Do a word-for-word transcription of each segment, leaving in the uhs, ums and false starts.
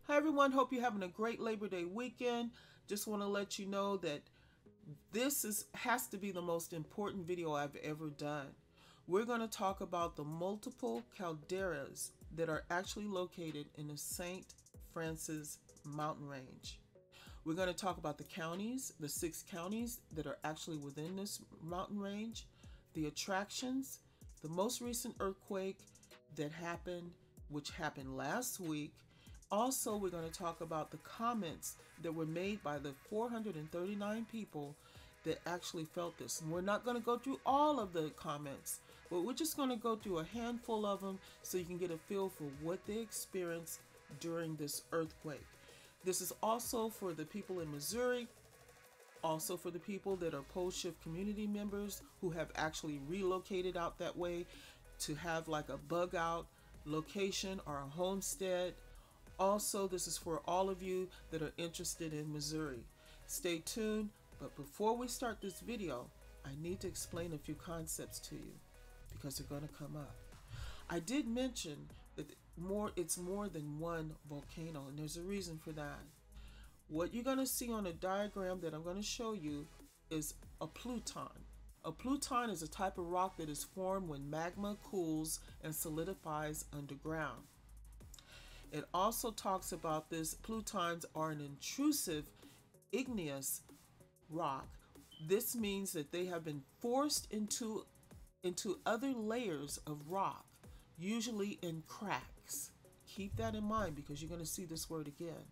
Hi everyone, hope you're having a great Labor Day weekend. Just want to let you know that this is has to be the most important video I've ever done. We're going to talk about the multiple calderas that are actually located in the St Francois Mountain range. We're going to talk about the counties, the six counties that are actually within this mountain range, the attractions, the most recent earthquake that happened, which happened last week. Also, we're going to talk about the comments that were made by the four hundred thirty-nine people that actually felt this. And we're not going to go through all of the comments, but we're just going to go through a handful of them so you can get a feel for what they experienced during this earthquake. This is also for the people in Missouri, also for the people that are post shift community members who have actually relocated out that way to have like a bug out location or a homestead. Also, this is for all of you that are interested in Missouri. Stay tuned, but before we start this video, I need to explain a few concepts to you because they're going to come up. I did mention that more it's more than one volcano, and there's a reason for that. What you're going to see on a diagram that I'm going to show you is a pluton. A pluton is a type of rock that is formed when magma cools and solidifies underground. It also talks about this. Plutons are an intrusive igneous rock. This means that they have been forced into, into other layers of rock, usually in cracks. Keep that in mind because you're going to see this word again.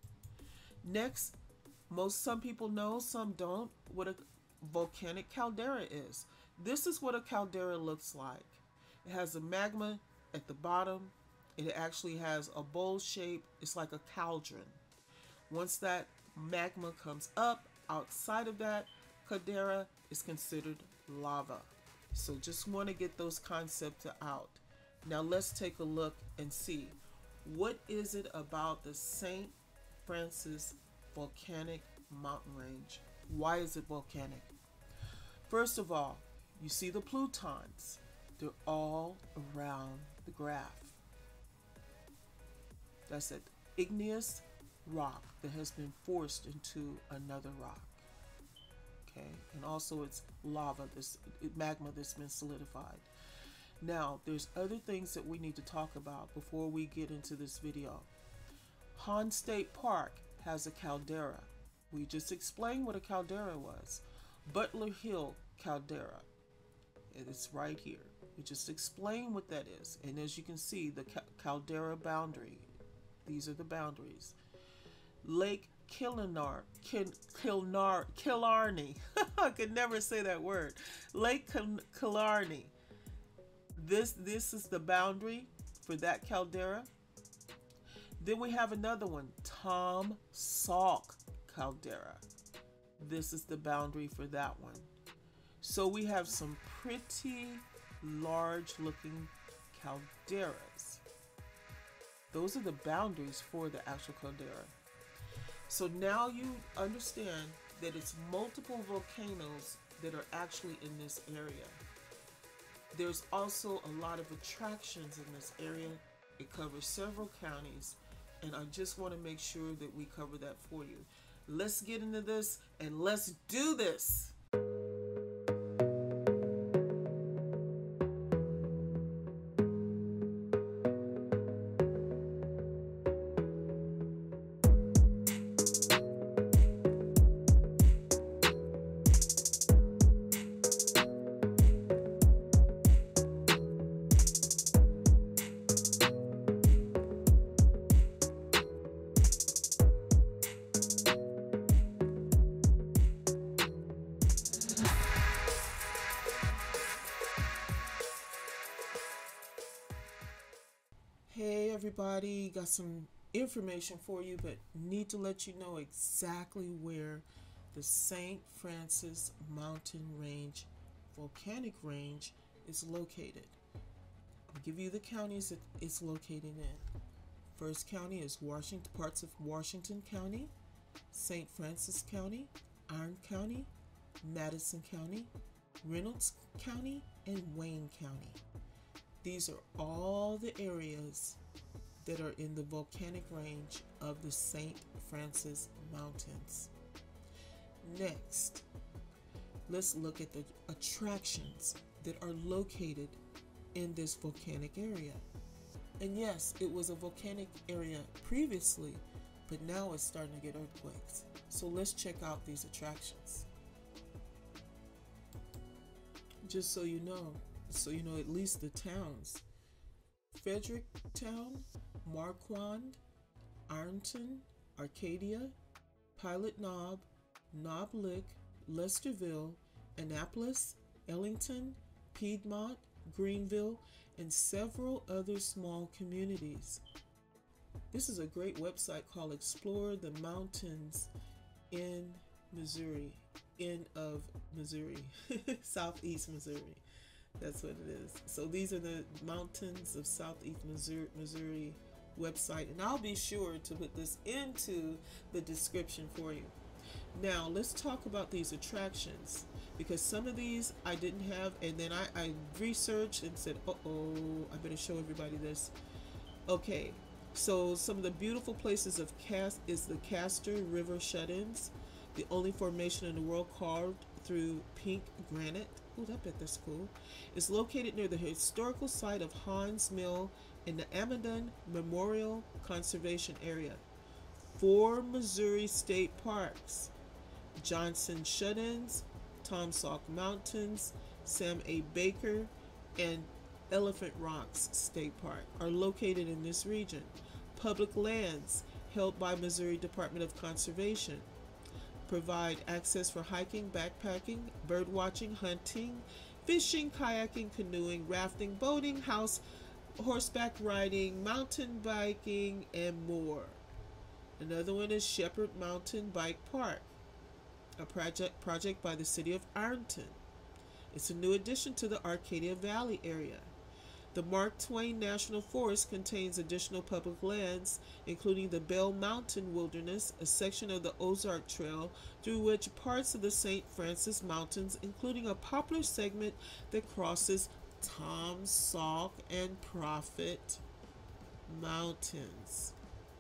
Next, most some people know, some don't, what a volcanic caldera is. This is what a caldera looks like. It has a magma at the bottom. It actually has a bowl shape. It's like a cauldron. Once that magma comes up, outside of that caldera is considered lava. So just want to get those concepts out. Now let's take a look and see, what is it about the St Francois volcanic mountain range? Why is it volcanic? First of all, you see the plutons. They're all around the graph. That's an igneous rock that has been forced into another rock. Okay, and also it's lava, this magma that's been solidified. Now, there's other things that we need to talk about before we get into this video. Hahn State Park has a caldera. We just explained what a caldera was. Butler Hill caldera. It is right here. We just explained what that is. And as you can see, the caldera boundary. These are the boundaries. Lake Kilnar, Kin, Kilnar, Killarney. I could never say that word. Lake Killarney. This, this is the boundary for that caldera. Then we have another one, Taum Sauk caldera. This is the boundary for that one. So we have some pretty large looking calderas. Those are the boundaries for the actual caldera. So now you understand that it's multiple volcanoes that are actually in this area. There's also a lot of attractions in this area. It covers several counties, and I just want to make sure that we cover that for you. Let's get into this and let's do this. Hey everybody, got some information for you, but need to let you know exactly where the St Francois Mountain Range volcanic range is located. I'll give you the counties that it's located in. First county is Washington, parts of Washington County, Saint Francis County, Iron County, Madison County, Reynolds County, and Wayne County. These are all the areas that are in the volcanic range of the St Francois Mountains. Next, let's look at the attractions that are located in this volcanic area. And yes, it was a volcanic area previously, but now it's starting to get earthquakes. So let's check out these attractions. Just so you know, so you know at least the towns. Fredericktown, Marquand, Ironton, Arcadia, Pilot Knob, Knob Lick, Lesterville, Annapolis, Ellington, Piedmont, Greenville, and several other small communities. This is a great website called Explore the Mountains in Missouri, in of Missouri, Southeast Missouri. That's what it is. So these are the mountains of Southeast Missouri, Missouri website, and I'll be sure to put this into the description for you. Now let's talk about these attractions, because some of these I didn't have, and then I, I researched and said, uh-oh, I better show everybody this. Okay, so some of the beautiful places of Cast is the Castor River Shut-ins, the only formation in the world carved through pink granite. Oh, I bet that's cool. It's located near the historical site of Hans Mill in the Amadon Memorial Conservation Area. Four Missouri state parks, Johnson Shut-ins, Taum Sauk Mountains, Sam A. Baker, and Elephant Rocks State Park are located in this region. Public lands held by Missouri Department of Conservation provide access for hiking, backpacking, bird watching, hunting, fishing, kayaking, canoeing, rafting, boating, house, horseback riding, mountain biking, and more. Another one is Shepherd Mountain Bike Park, a project project by the city of Ironton. It's a new addition to the Arcadia Valley area. The Mark Twain National Forest contains additional public lands, including the Bell Mountain Wilderness, a section of the Ozark Trail through which parts of the St Francois Mountains, including a popular segment that crosses Taum, Sauk, and Prophet Mountains.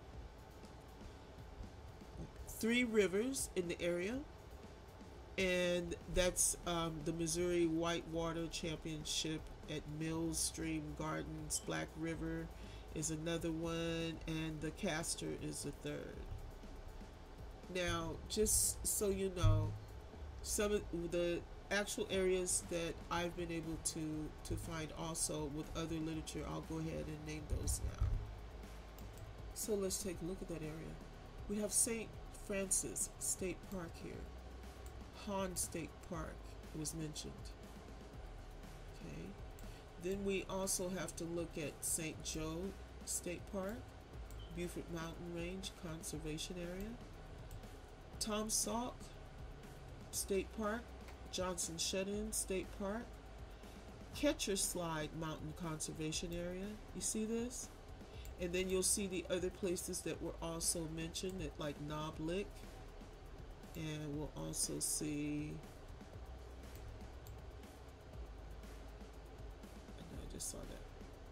Three rivers in the area, and that's um, the Missouri Whitewater Championship at Mills Stream Gardens. Black River is another one, and the Castor is the third. Now, just so you know, some of the actual areas that I've been able to to find also with other literature, I'll go ahead and name those now. So let's take a look at that area. We have St Francois State Park here. Hahn State Park was mentioned. Okay. Then we also have to look at Saint Joe State Park, Beaufort Mountain Range Conservation Area, Taum Sauk State Park, Johnson Shut-in State Park, Catcher Slide Mountain Conservation Area. You see this? And then you'll see the other places that were also mentioned, at like Knob Lick, and we'll also see, I just saw that.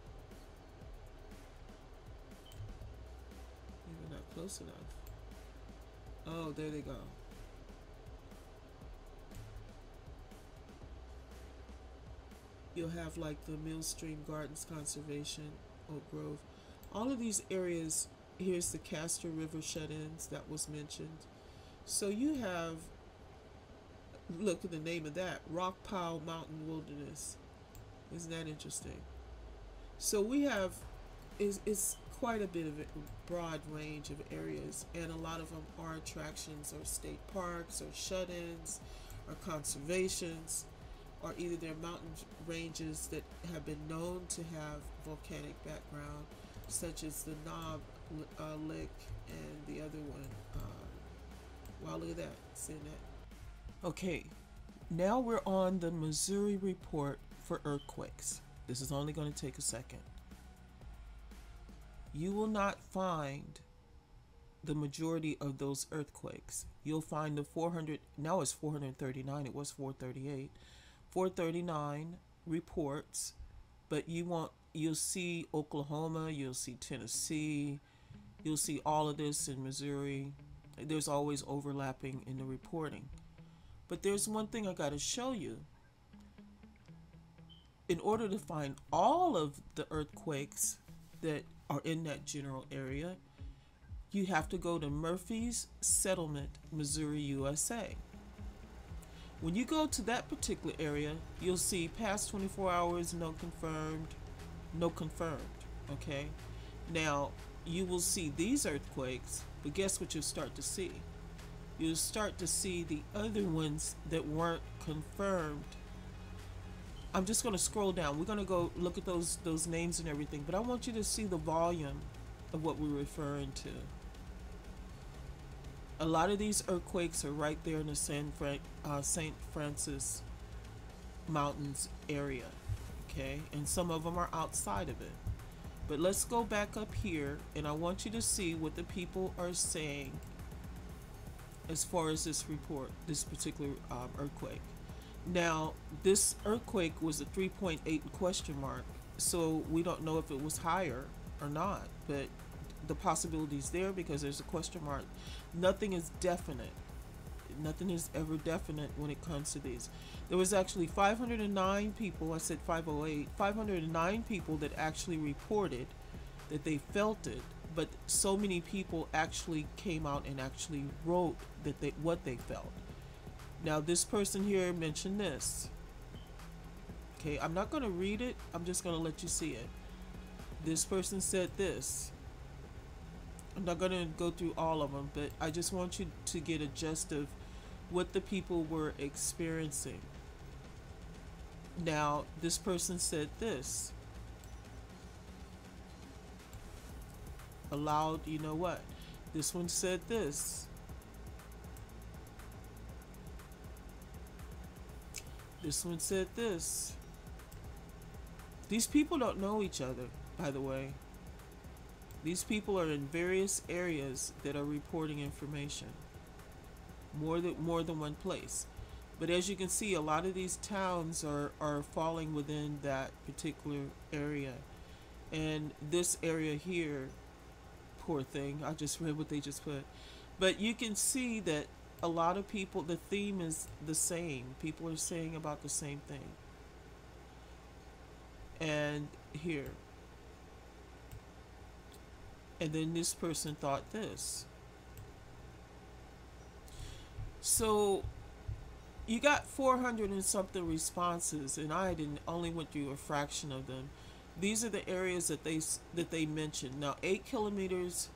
Maybe not close enough. Oh, there they go. You'll have like the Millstream Gardens Conservation, Oak Grove. All of these areas, here's the Castor River Shut-ins that was mentioned. So you have, look at the name of that, Rock Pile Mountain Wilderness. Isn't that interesting? So we have, is it's quite a bit of a broad range of areas, and a lot of them are attractions or state parks or shut-ins or conservations, or either they're mountain ranges that have been known to have volcanic background, such as the Knob uh, Lick and the other one. Um, wow, look at that. Seeing that. Okay, now we're on the Missouri report for earthquakes. This is only going to take a second. You will not find the majority of those earthquakes. You'll find the four hundred, now it's four hundred thirty-nine, it was four thirty-eight, four thirty-nine reports, but you won't you'll see Oklahoma, you'll see Tennessee, you'll see all of this in Missouri. There's always overlapping in the reporting. But there's one thing I got to show you. In order to find all of the earthquakes that are in that general area, you have to go to Murphy's Settlement, Missouri, U S A. When you go to that particular area, you'll see past twenty-four hours, no confirmed, no confirmed, okay? Now, you will see these earthquakes, but guess what you'll start to see? You'll start to see the other ones that weren't confirmed. I'm just going to scroll down. We're going to go look at those those names and everything, but I want you to see the volume of what we're referring to. A lot of these earthquakes are right there in the San Fran- uh, St Francois Mountains area, okay? And some of them are outside of it. But let's go back up here, and I want you to see what the people are saying as far as this report, this particular um, earthquake. Now, this earthquake was a three point eight question mark, so we don't know if it was higher or not, but the possibility is there because there's a question mark. Nothing is definite. Nothing is ever definite when it comes to these. There was actually five hundred nine people, I said five oh eight, five hundred nine people that actually reported that they felt it, but so many people actually came out and actually wrote that they what they felt. Now this person here mentioned this. Okay, I'm not going to read it, I'm just going to let you see it. This person said this. I'm not going to go through all of them, but I just want you to get a gist of what the people were experiencing. Now, this person said this. Aloud, you know what? This one said this. This one said this. These people don't know each other, by the way. These people are in various areas that are reporting information. More than more than one place. But as you can see, a lot of these towns are, are falling within that particular area. And this area here, poor thing, I just read what they just put. But you can see that a lot of people, the theme is the same. People are saying about the same thing. And here. And then this person thought this. So you got four hundred and something responses, and I didn't only went through a fraction of them. These are the areas that they that they mentioned. Now, eight kilometers,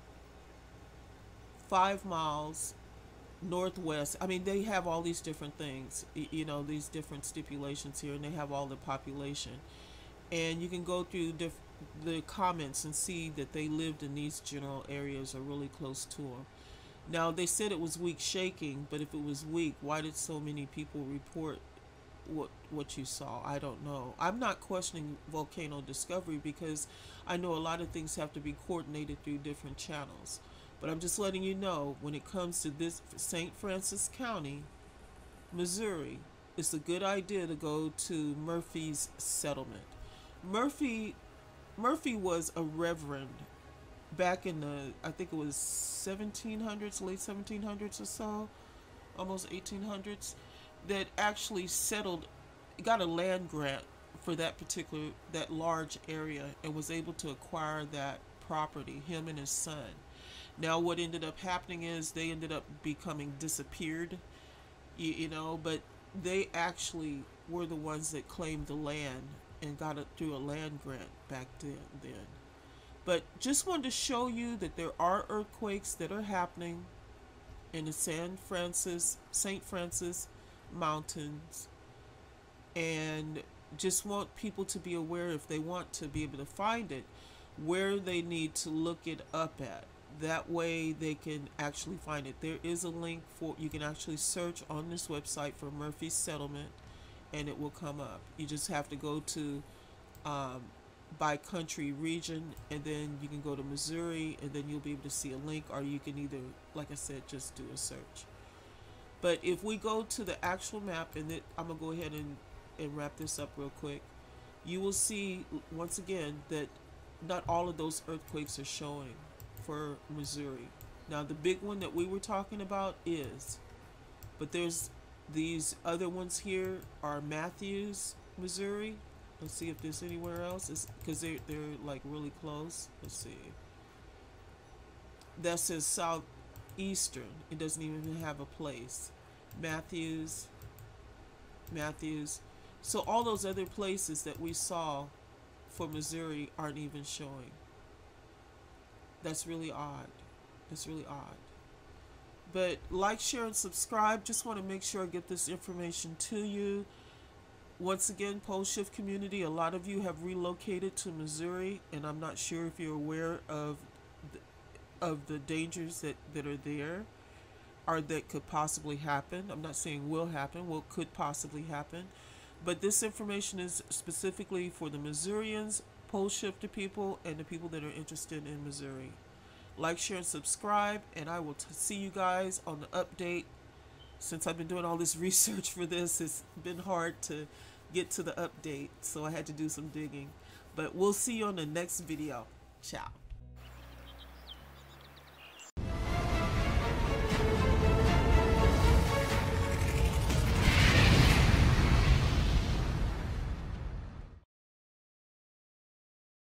five miles, northwest. I mean, they have all these different things. You know, these different stipulations here, and they have all the population. And you can go through diff the comments and see that they lived in these general areas or really close to them. Now, they said it was weak shaking, but if it was weak, why did so many people report what what you saw? I don't know. I'm not questioning volcano discovery because I know a lot of things have to be coordinated through different channels. But I'm just letting you know, when it comes to this Saint Francois County, Missouri, it's a good idea to go to Murphy's Settlement. Murphy Murphy was a reverend back in the, I think it was seventeen hundreds, late seventeen hundreds or so, almost eighteen hundreds, that actually settled, got a land grant for that particular, that large area, and was able to acquire that property, him and his son. Now what ended up happening is they ended up becoming disappeared, you, you know, but they actually were the ones that claimed the land and got it through a land grant back then. then. But just wanted to show you that there are earthquakes that are happening in the San Francis, Saint Francois Mountains, and just want people to be aware, if they want to be able to find it, where they need to look it up at. That way they can actually find it. There is a link for, you can actually search on this website for Murphy's Settlement, and it will come up. You just have to go to um, by country region, and then you can go to Missouri, and then you'll be able to see a link, or you can either, like I said, just do a search. But if we go to the actual map, and it, I'm gonna go ahead and, and wrap this up real quick. you will see once again that not all of those earthquakes are showing for Missouri. Now the big one that we were talking about is, but there's these other ones here are Matthews, Missouri. Let's see if there's anywhere else, because they're, they're like really close. Let's see. That says southeastern. It doesn't even have a place. Matthews, Matthews. So all those other places that we saw for Missouri aren't even showing. That's really odd. That's really odd. But like, share, and subscribe. Just want to make sure I get this information to you. Once again, pole shift community, a lot of you have relocated to Missouri, and I'm not sure if you're aware of the, of the dangers that, that are there or that could possibly happen. I'm not saying will happen, well, could possibly happen. But this information is specifically for the Missourians, pole shifter people, and the people that are interested in Missouri. Like, share, and subscribe, and I will t see you guys on the update. Since I've been doing all this research for this, it's been hard to get to the update, so I had to do some digging. But we'll see you on the next video. Ciao.